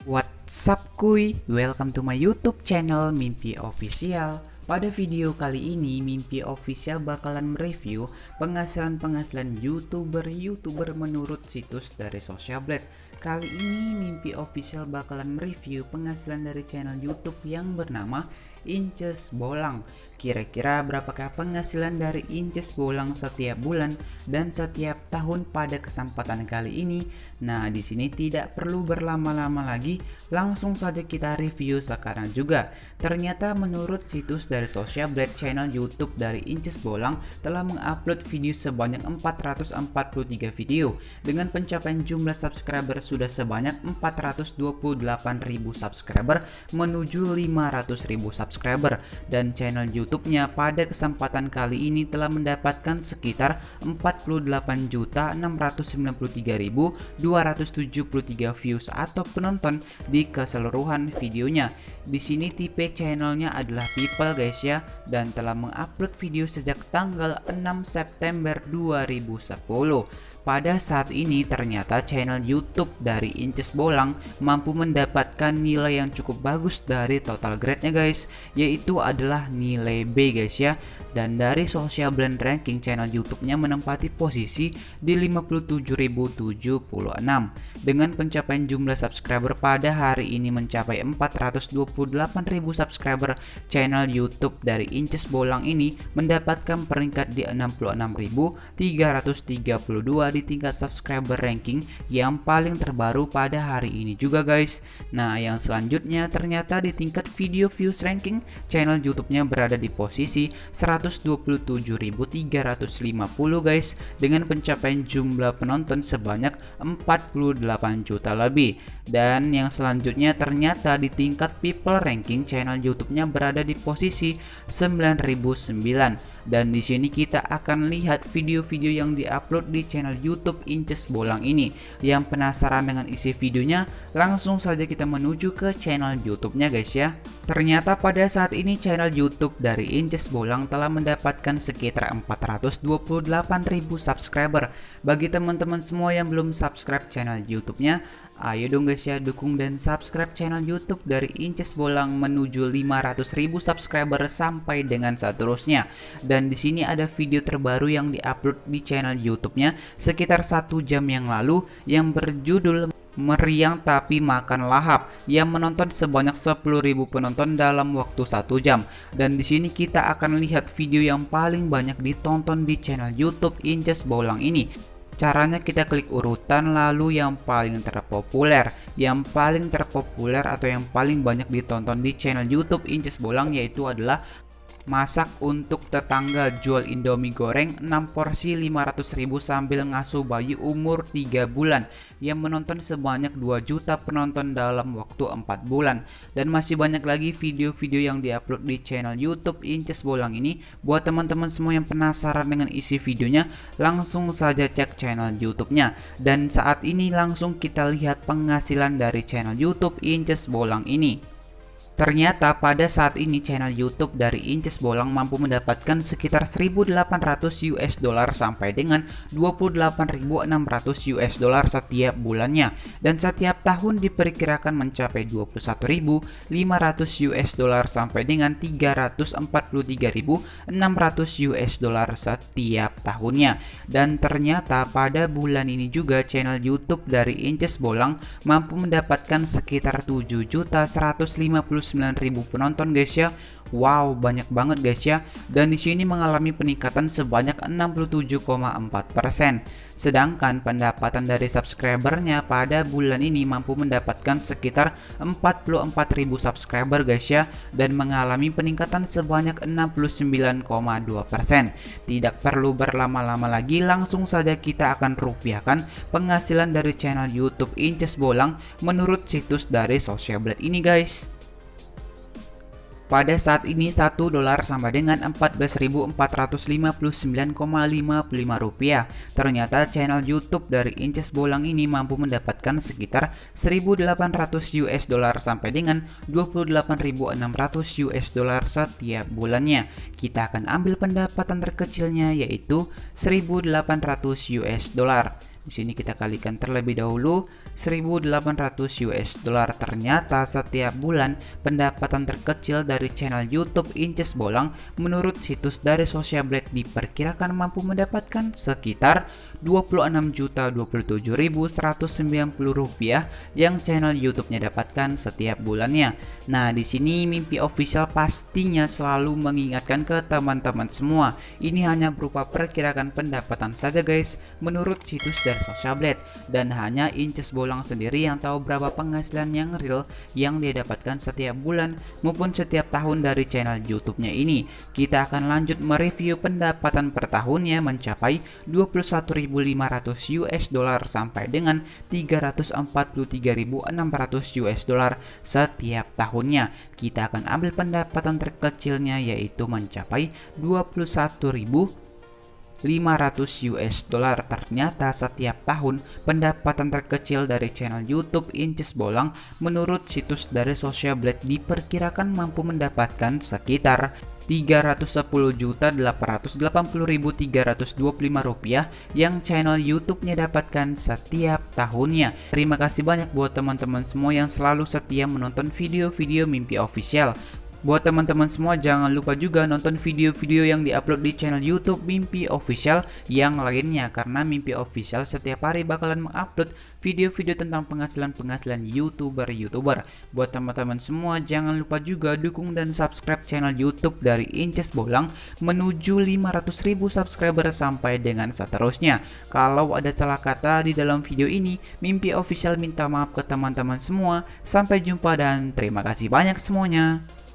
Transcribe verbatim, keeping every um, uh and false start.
What's up kuy, welcome to my YouTube channel Mimpi Official. Pada video kali ini Mimpi Official bakalan mereview penghasilan-penghasilan YouTuber-YouTuber menurut situs dari Social Blade. Kali ini Mimpi Official bakalan mereview penghasilan dari channel YouTube yang bernama Inces Bolang. Kira-kira berapakah penghasilan dari Inces Bolang setiap bulan dan setiap tahun pada kesempatan kali ini? Nah, di sini tidak perlu berlama-lama lagi, langsung saja kita review sekarang juga. Ternyata menurut situs dari Social Blade, channel YouTube dari Inces Bolang telah mengupload video sebanyak empat ratus empat puluh tiga video dengan pencapaian jumlah subscriber sudah sebanyak empat ratus dua puluh delapan ribu subscriber menuju lima ratus ribu subscriber, dan channel YouTube-nya pada kesempatan kali ini telah mendapatkan sekitar empat puluh delapan juta enam ratus sembilan puluh tiga ribu dua ratus tujuh puluh tiga views atau penonton di keseluruhan videonya. Di sini tipe channelnya adalah People guys ya, dan telah mengupload video sejak tanggal enam September dua ribu sepuluh. Pada saat ini ternyata channel YouTube dari Inces Bolang mampu mendapatkan nilai yang cukup bagus dari total grade-nya guys, yaitu adalah nilai B guys ya. Dan dari Social Blade ranking, channel YouTube-nya menempati posisi di lima puluh tujuh ribu tujuh puluh enam dengan pencapaian jumlah subscriber pada hari ini mencapai empat ratus dua puluh delapan ribu subscriber. Channel YouTube dari Inces Bolang ini mendapatkan peringkat di enam puluh enam ribu tiga ratus tiga puluh dua di tingkat subscriber ranking yang paling terbaru pada hari ini juga guys. Nah, yang selanjutnya ternyata di tingkat video views ranking, channel YouTube-nya berada di posisi seratus dua puluh tujuh ribu tiga ratus lima puluh guys, dengan pencapaian jumlah penonton sebanyak empat puluh delapan juta lebih. Dan yang selanjutnya ternyata di tingkat people ranking, channel YouTube-nya berada di posisi sembilan ribu sembilan. Dan di sini kita akan lihat video-video yang diupload di channel YouTube Inces Bolang ini. Yang penasaran dengan isi videonya, langsung saja kita menuju ke channel YouTube-nya guys ya. Ternyata pada saat ini channel YouTube dari Inces Bolang telah mendapatkan sekitar empat ratus dua puluh delapan ribu subscriber. Bagi teman-teman semua yang belum subscribe channel YouTube-nya, ayo dong guys ya, dukung dan subscribe channel YouTube dari Inces Bolang menuju lima ratus ribu subscriber sampai dengan seterusnya. Dan di sini ada video terbaru yang diupload di channel YouTube-nya sekitar satu jam yang lalu yang berjudul Meriang Tapi Makan Lahap, yang menonton sebanyak sepuluh ribu penonton dalam waktu satu jam. Dan di sini kita akan lihat video yang paling banyak ditonton di channel YouTube Inces Bolang ini. Caranya kita klik urutan lalu yang paling terpopuler. Yang paling terpopuler atau yang paling banyak ditonton di channel YouTube Inces Bolang yaitu adalah masak untuk tetangga, jual Indomie goreng enam porsi lima ratus ribu sambil ngasuh bayi umur tiga bulan, yang menonton sebanyak dua juta penonton dalam waktu empat bulan. Dan masih banyak lagi video-video yang diupload di channel YouTube Inces Bolang ini. Buat teman-teman semua yang penasaran dengan isi videonya, langsung saja cek channel YouTube-nya. Dan saat ini langsung kita lihat penghasilan dari channel YouTube Inces Bolang ini. Ternyata pada saat ini channel YouTube dari Inces Bolang mampu mendapatkan sekitar seribu delapan ratus U S dollar sampai dengan dua puluh delapan ribu enam ratus U S dollar setiap bulannya, dan setiap tahun diperkirakan mencapai dua puluh satu ribu lima ratus U S dollar sampai dengan tiga ratus empat puluh tiga ribu enam ratus U S dollar setiap tahunnya. Dan ternyata pada bulan ini juga channel YouTube dari Inces Bolang mampu mendapatkan sekitar tujuh juta seratus lima puluh sembilan ribu penonton guys ya. Wow, banyak banget guys ya. Dan di sini mengalami peningkatan sebanyak enam puluh tujuh koma empat persen. Sedangkan pendapatan dari subscribernya pada bulan ini mampu mendapatkan sekitar empat puluh empat ribu subscriber guys ya, dan mengalami peningkatan sebanyak enam puluh sembilan koma dua persen. Tidak perlu berlama-lama lagi, langsung saja kita akan rupiahkan penghasilan dari channel YouTube Inces Bolang menurut situs dari Social Blade ini guys. Pada saat ini satu dolar sama dengan empat belas ribu empat ratus lima puluh sembilan koma lima puluh lima rupiah. Ternyata channel YouTube dari Inces Bolang ini mampu mendapatkan sekitar seribu delapan ratus U S dollar sampai dengan dua puluh delapan ribu enam ratus U S dollar setiap bulannya. Kita akan ambil pendapatan terkecilnya yaitu seribu delapan ratus U S dollar. Di sini kita kalikan terlebih dahulu seribu delapan ratus U S dollar. Ternyata setiap bulan pendapatan terkecil dari channel YouTube Inces Bolang menurut situs dari Social Blade diperkirakan mampu mendapatkan sekitar dua puluh enam juta dua puluh tujuh ribu seratus sembilan puluh rupiah yang channel YouTube-nya dapatkan setiap bulannya. Nah, di sini Mimpi Official pastinya selalu mengingatkan ke teman-teman semua, ini hanya berupa perkiraan pendapatan saja guys, menurut situs dari Social Blade, dan hanya Inces Bolang sendiri yang tahu berapa penghasilan yang real yang dia dapatkan setiap bulan maupun setiap tahun dari channel YouTube-nya ini. Kita akan lanjut mereview pendapatan per tahunnya mencapai dua puluh satu ribu lima ratus U S dollar sampai dengan tiga ratus empat puluh tiga ribu enam ratus U S dollar setiap tahunnya. Kita akan ambil pendapatan terkecilnya yaitu mencapai dua puluh satu ribu lima ratus U S dollar. Ternyata setiap tahun pendapatan terkecil dari channel YouTube Inces Bolang menurut situs dari Social Blade diperkirakan mampu mendapatkan sekitar tiga ratus sepuluh juta delapan ratus delapan puluh ribu tiga ratus dua puluh lima rupiah yang channel YouTube-nya dapatkan setiap tahunnya. Terima kasih banyak buat teman-teman semua yang selalu setia menonton video-video Mimpi Official. Buat teman-teman semua jangan lupa juga nonton video-video yang diupload di channel YouTube Mimpi Official yang lainnya, karena Mimpi Official setiap hari bakalan mengupload video-video tentang penghasilan-penghasilan YouTuber-YouTuber. Buat teman-teman semua jangan lupa juga dukung dan subscribe channel YouTube dari Inces Bolang menuju lima ratus ribu subscriber sampai dengan seterusnya. Kalau ada salah kata di dalam video ini, Mimpi Official minta maaf ke teman-teman semua. Sampai jumpa dan terima kasih banyak semuanya.